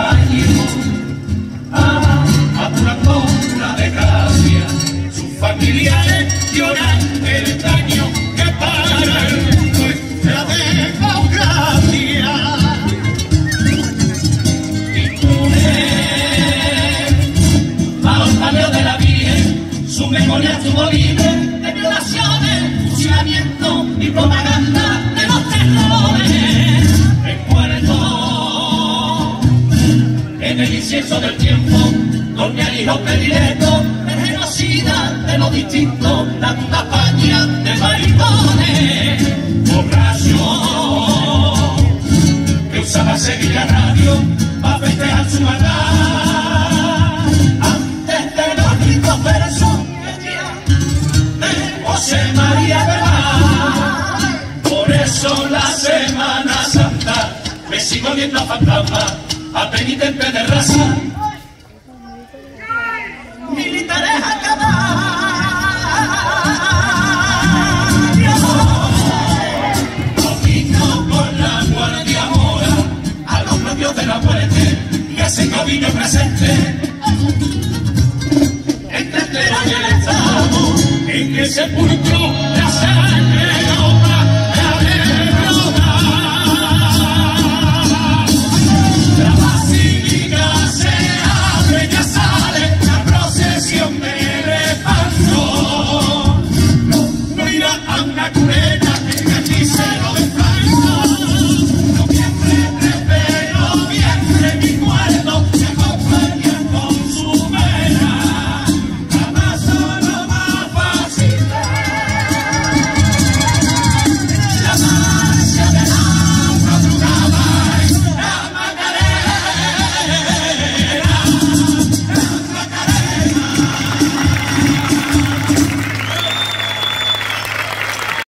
años, apurando una desgracia, sus familiares lloran el daño que para nuestra democracia. De la Virgen, su memoria estuvo libre de violaciones, fusilamiento y propaganda de los terrores. Recuerdo en el incienso del tiempo, donde al hijo predilecto de genocida de los distintos, la puta España de maricones, borracho, que usaba Sevilla Radio para festejar su maldad. José María de Mar, por eso la Semana Santa me sigo viendo a fantasma, a penitente de raza, militares a caballo, camino con la guardia mora, a los propios de la muerte, y hacen cabildo presente. Entre el y el Estado, en el sepulcro